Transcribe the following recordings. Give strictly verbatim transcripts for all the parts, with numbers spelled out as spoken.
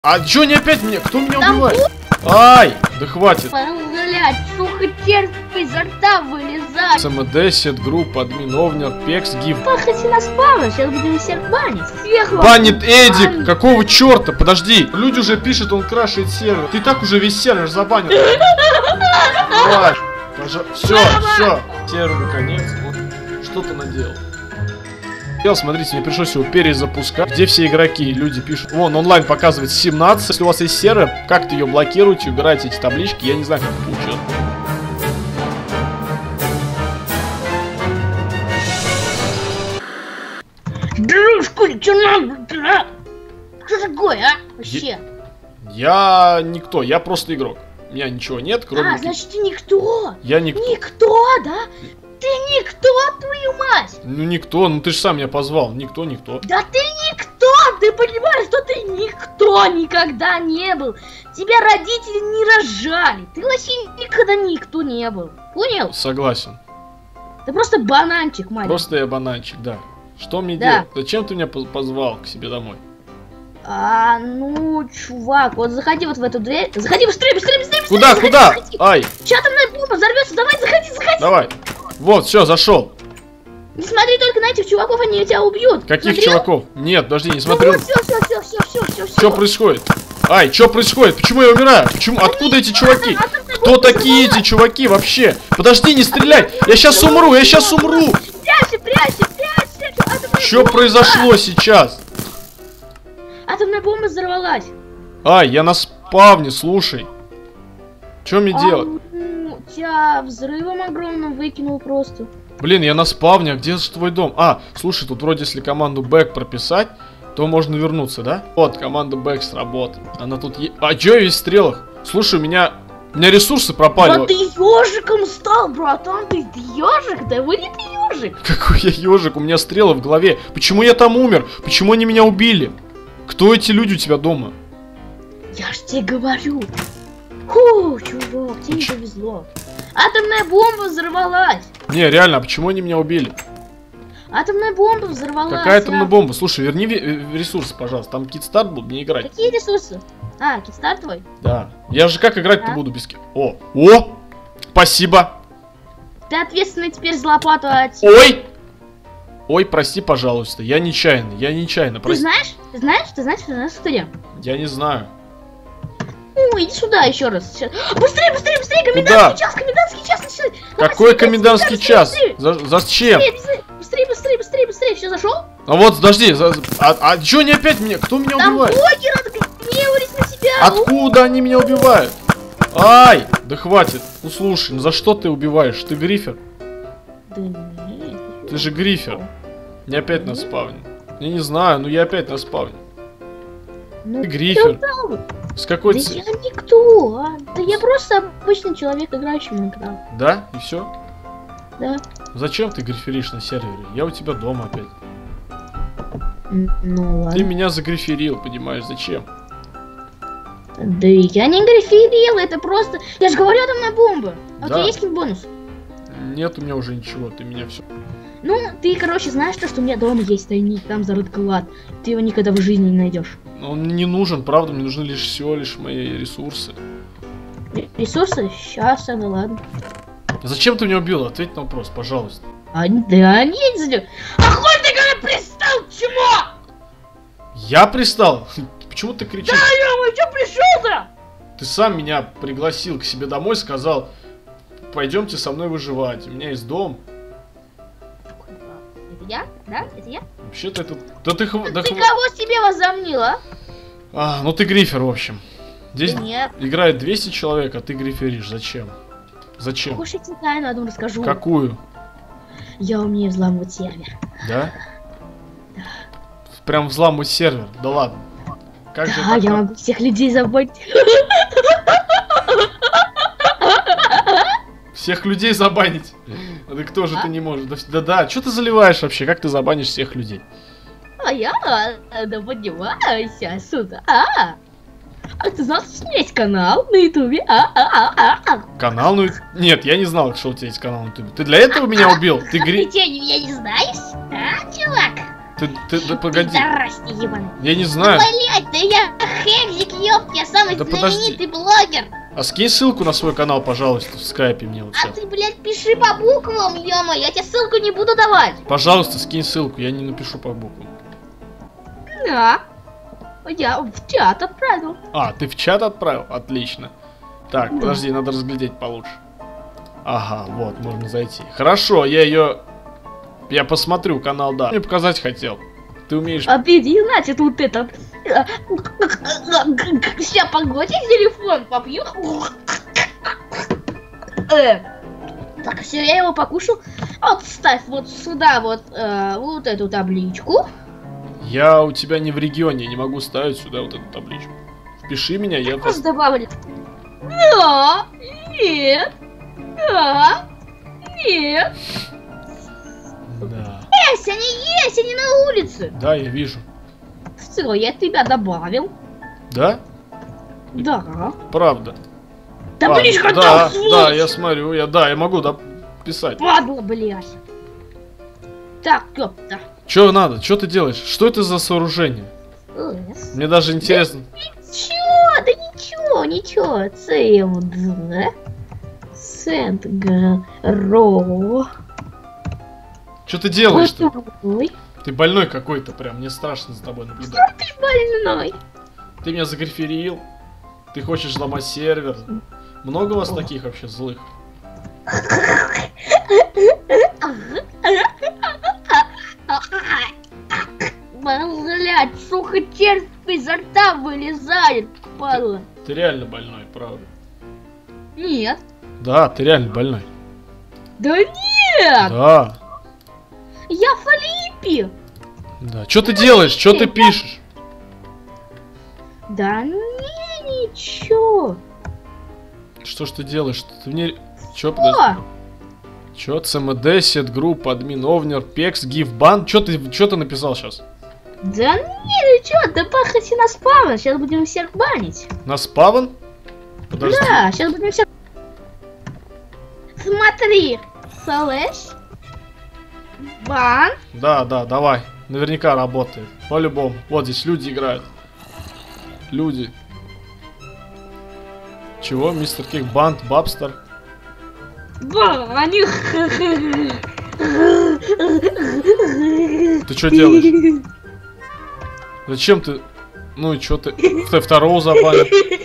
А чё не опять меня? Кто меня убивает? Ай, да хватит. Блять, сука, терпи изо рта вылезать. СМД, сетгрупп, админ, овнер, пекс, гиф. Пахайте на спавн, сейчас будем всех банить. Всех банит Эдик, банить. Какого черта? Подожди, люди уже пишут, он крашит сервер. Ты так уже весь сервер забанил. Давай, все, все, серверу конец, вот, что ты наделал. Смотрите, мне пришлось его перезапускать. Где все игроки? Люди пишут. Вон, онлайн показывает семнадцать. Если у вас есть сервер, как-то ее блокируете, убираете эти таблички. Я не знаю, как это получилось. Дружку, что надо? Что такое, а? Вообще. Я... я никто, я просто игрок. У меня ничего нет, кроме... А, значит, ты никто? Я никто. Никто, да? Ты никто, твою мать! Ну никто, ну ты же сам меня позвал. Никто, никто. Да ты никто! Ты понимаешь, что ты никто никогда не был. Тебя родители не рожали. Ты вообще никогда никто не был. Понял? Согласен. Ты просто бананчик, маленький. Просто я бананчик, да. Что мне да. делать? Зачем ты меня позвал к себе домой? А, ну, чувак, вот заходи вот в эту дверь. Заходи быстрее, быстрее, быстрее, быстрее. Куда, заходи, куда? Заходи. Ай. Сейчас атомная бомба взорвется. Давай, заходи, заходи. Давай. Вот, все, зашел. Не смотри только на этих чуваков, они тебя убьют. Каких Смотрел? чуваков? Нет, подожди, не смотрю. Ну, вот, все, все, все, все, все, все, все. Что происходит? Ай, что происходит? Почему я умираю? Почему? Откуда эти чуваки? Кто такие эти чуваки вообще? Подожди, не стреляй! Я сейчас умру, я сейчас умру! Прячься, прячься, прячься! Что произошло сейчас? Атомная бомба взорвалась. Ай, я на спавне, слушай. Что мне а, делать? Ну, тебя взрывом огромным выкинул просто. Блин, я на спавне, а где же твой дом? А, слушай, тут вроде если команду back прописать, то можно вернуться, да? Вот, команда back сработала. Она тут е... А чё я весь в стрелах? Слушай, у меня... У меня ресурсы пропали. Да ты ежиком стал, братан, ты, ты ежик, да вы не ты ежик. Какой я ежик? У меня стрелы в голове. Почему я там умер? Почему они меня убили? Кто эти люди у тебя дома? Я ж тебе говорю. Фу, чувак, тебе не повезло. Атомная бомба взорвалась. Не, реально, а почему они меня убили? Атомная бомба взорвалась. Какая атомная бомба? Слушай, верни ресурсы, пожалуйста. Там китстарт был, мне играть. Какие ресурсы? А, китстарт твой? Да. Я же как играть-то а? буду без... О! О! Спасибо! Ты ответственный теперь за лопату от... Ой! Ой, прости, пожалуйста. Я нечаянно, я нечаянно. Ты Прости. знаешь? Ты знаешь? Ты знаешь, ты знаешь, что я? Я не знаю. Ну, иди сюда еще раз. Сейчас. Быстрее, быстрее, быстрее, комендантский час, комендантский час начинай. Какой комендантский час? За, зачем? Быстрее, быстрее, быстрее, быстрее, быстрее, все, зашел? А вот, подожди, за, а, а что они опять меня? Кто меня там убивает? Блогеры отгневались на тебя. Откуда они меня убивают? Ай, да хватит. Ну слушай, ну за что ты убиваешь? Ты грифер? Да нет. Ты же грифер. Не опять на спавне. Я не знаю, но я опять на спавне. Ну, ты грифер. С какой да целью? я никто, а? Да я просто обычный человек, играющий в Майнкрафт. Да? И все? Да. Зачем ты гриферишь на сервере? Я у тебя дома опять. Ну ладно. Ты меня загриферил, понимаешь, зачем? Да я не гриферил, это просто... Я же говорю, атомная бомба. А да. У тебя есть какой-нибудь бонус? Нет у меня уже ничего, ты меня все... Ну, ты, короче, знаешь то, что у меня дома есть тайник, там зарыт клад. Ты его никогда в жизни не найдешь. Он не нужен, правда, мне нужны лишь всего лишь мои ресурсы. Ресурсы? Сейчас, да ладно. Зачем ты меня убил? Ответь на вопрос, пожалуйста. А, да нет, зачем? А хуй ты когда пристал к чему? Я пристал? Почему ты кричишь? Да, ё-моё, чё пришел-то? Ты сам меня пригласил к себе домой, сказал, пойдемте со мной выживать, у меня есть дом. Это я? Да? Это я? Вообще-то это... Да ты, ты, да ты кого себе возомнил, а? А, ну ты грифер, в общем. Здесь да нет. Играет двести человек, а ты гриферишь. Зачем? Зачем? Кушайте тайну, одну расскажу. Какую? Я умею взламывать сервер. Да? Да. Прям взламывать сервер? Да ладно. Как да, же я так... могу всех людей забанить. Всех людей забанить? Да кто же а? ты не может? Да-да, что ты заливаешь вообще? Как ты забанишь всех людей? А я, да поднимайся сюда. А, а ты знал, что у меня есть канал на ютубе? А-а-а-а. Канал? Ну нет, я не знал, что у тебя есть канал на ютубе. Ты для этого меня убил? Ты гри... Ты что, меня не знаешь? А, чувак? Ты, ты, да погоди. Здрасте, ебаный. Я не знаю. Блять, да я Хекзик, ёпт, я самый Да знаменитый блогер. А скинь ссылку на свой канал, пожалуйста, в скайпе мне вот А сейчас. ты, блядь, пиши по буквам, ё-моё, я тебе ссылку не буду давать. Pожалуйста, скинь ссылку, я не напишу по буквам. Да. Я в чат отправил. А, ты в чат отправил? Отлично. Так, Да. подожди, надо разглядеть получше. Ага, вот, можно зайти. Хорошо, я ее... Я посмотрю канал, да. Мне показать хотел. Ты умеешь... А ты, не значит, вот это... Сейчас погоди, телефон попью. Э. Так, все, я его покушал. Вот ставь вот сюда вот, э, вот эту табличку. Я у тебя не в регионе, не могу ставить сюда вот эту табличку. Впиши меня, я... Просто добавлю. Да, нет, да, нет. Да. Есть, они есть, они на улице. Да, я вижу. Все, я тебя добавил. Да? Да. Правда. Табличка А, да, там, да, сволочь. я смотрю, я, да, я могу, да, писать. Падла, блядь. Так, ёпта. Чё надо? Чё ты делаешь? Что это за сооружение? Эс. Мне даже интересно. Ничего, да ничего, ничего. ЦМД. Сент-Гро. Что ты делаешь-то? Ой, Ты больной какой-то прям, мне страшно за тобой наблюдать. ты больной. Ты меня загриферил. Ты хочешь взломать сервер. Много у вас таких вообще злых? Блять, сука, червь изо рта вылезает, падла. Ты реально больной, правда. Нет. Да, ты реально больной. Да нет! Да. Я Фалиппи! Да. Что ты делаешь? Что ты пишешь? Да не, ничего. Что ж ты делаешь? Ты мне... Чё, подожди. О, Чё? ЦМД, сетгрупп, админ, овнер, пекс, гифбан. Чё ты, чё ты написал сейчас? да не, ничего, да пахайте на спавн, сейчас будем всех банить. На спавн? Подожди. Да, сейчас будем всех... Смотри, слэш, бан, Да, да, давай. Наверняка работает. По-любому. Вот здесь люди играют. Люди. Чего? Мистер Кик, Банд, Бабстер. баню. Ты что делаешь? Зачем ты... Ну и чё ты... Ты второго забанил.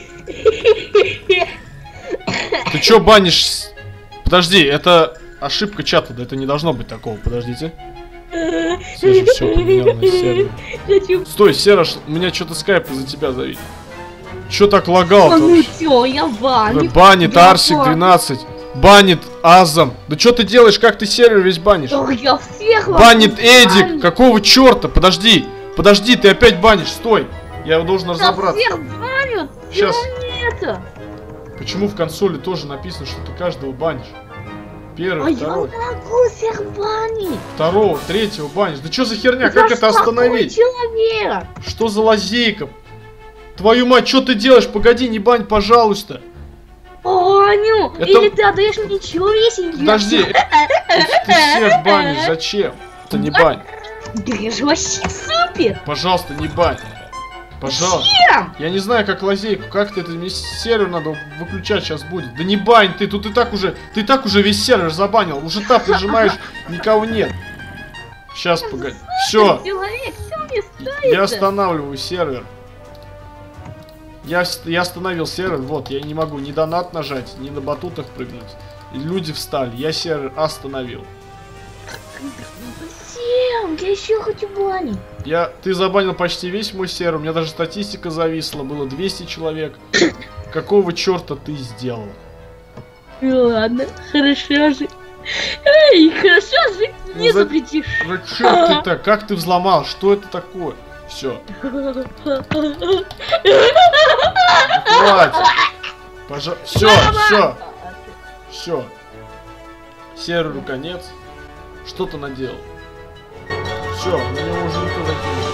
Ты чё банишь? Подожди, это ошибка чата, да это не должно быть такого, подождите. Я же все поменял на сервер. Хочу... Стой, Серож, у меня что-то скайп из-за тебя завис. Чё так лагал А ну вообще? всё, я баню. Банит Я Арсик баню. двенадцать. Банит Азам. Да что ты делаешь? Как ты сервер весь банишь? Ох, я всех вас Банит баню. Эдик. Какого черта? Подожди. Подожди, ты опять банишь. Стой. Я должен Я разобраться. всех банят. Щас. Это. Почему в консоли тоже написано, что ты каждого банишь? Первый, А я второй, могу всех банить. второго, третьего банишь. Да что за херня? Я Как ж это остановить? такой человек. Что за лазейка? Твою мать, что ты делаешь? Погоди, не бань, пожалуйста. Баню. Это- Или ты отдаешь мне человеченький. Подожди. Ты всех банишь. Зачем? Это не бань. Да я же вообще супер. Пожалуйста, не бань. Пожалуйста. Чем? Я не знаю, как лазейку, как ты это, мне сервер надо выключать сейчас будет. Да не бань ты, тут и так уже, ты и так уже весь сервер забанил. Уже тап нажимаешь, никого нет. Сейчас, погоди. Все, Человек, все мне стоит. я останавливаю сервер. Я, с- я остановил сервер, вот, я не могу ни донат нажать, ни на батутах прыгнуть. И люди встали, я сервер остановил. Зачем? Я еще хочу банить. Я, ты забанил почти весь мой сервер, у меня даже статистика зависла, было двести человек. Какого черта ты сделал? Ладно, хорошо же. Эй, хорошо же, не Ну, за- запретишь. Зачем ты так? Как ты взломал? Что это такое? Все, хватит. Пожалуйста. Все, все, все. Серверу конец. Что ты наделал? Все, на него уже никто закинул.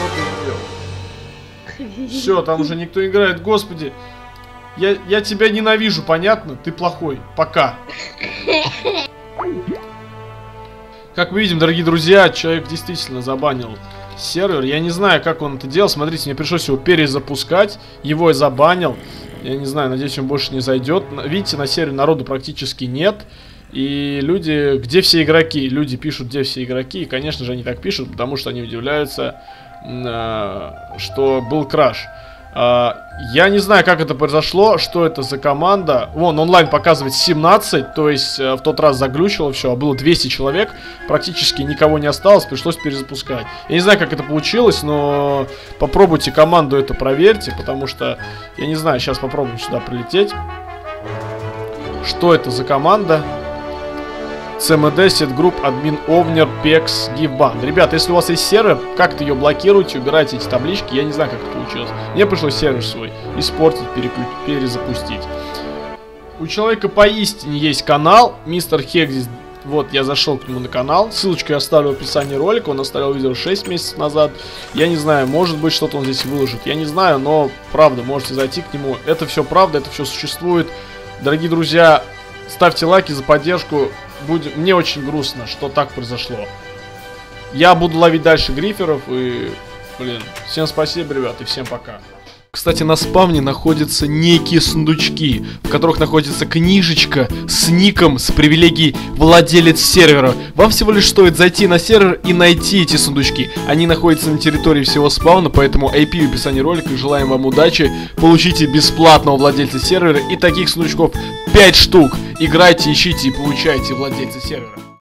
Что ты сделал? Все, там уже никто играет. Господи, я, я тебя ненавижу, понятно? Ты плохой. Пока. Как мы видим, дорогие друзья, человек действительно забанил сервер. Я не знаю, как он это делал. Смотрите, мне пришлось его перезапускать. Его я забанил. Я не знаю, надеюсь, он больше не зайдет. Видите, на сервере народу практически нет. И люди, где все игроки? Люди пишут, где все игроки. И, конечно же, они так пишут, потому что они удивляются, что был краш. Я не знаю, как это произошло, что это за команда. Вон, онлайн показывает семнадцать, то есть в тот раз заглючило все, а было двести человек. Практически никого не осталось, пришлось перезапускать. Я не знаю, как это получилось, но попробуйте команду это проверьте, потому что, я не знаю, сейчас попробуем сюда прилететь. Что это за команда? си эм ди, Setgroup, Admin, Ovner, Pex, GiveBan. Ребята, если у вас есть сервер, как-то ее блокируйте, убирайте эти таблички. Я не знаю, как это получилось. Мне пришлось сервер свой испортить, переключ... перезапустить. У человека поистине есть канал, мистер Хекзис. Вот, я зашел к нему на канал. Ссылочку я оставлю в описании ролика. Он оставил видео шесть месяцев назад. Я не знаю, может быть, что-то он здесь выложит. Я не знаю, но правда, можете зайти к нему. Это все правда, это все существует. Дорогие друзья, ставьте лайки за поддержку. Будет... Мне очень грустно, что так произошло. Я буду ловить дальше гриферов и... Блин, всем спасибо, ребят, и всем пока. Кстати, на спавне находятся некие сундучки, в которых находится книжечка с ником, с привилегией владелец сервера. Вам всего лишь стоит зайти на сервер и найти эти сундучки. Они находятся на территории всего спавна, поэтому ай пи в описании ролика. Желаем вам удачи. Получите бесплатного владельца сервера, и таких сундучков пять штук. Играйте, ищите и получайте владельца сервера.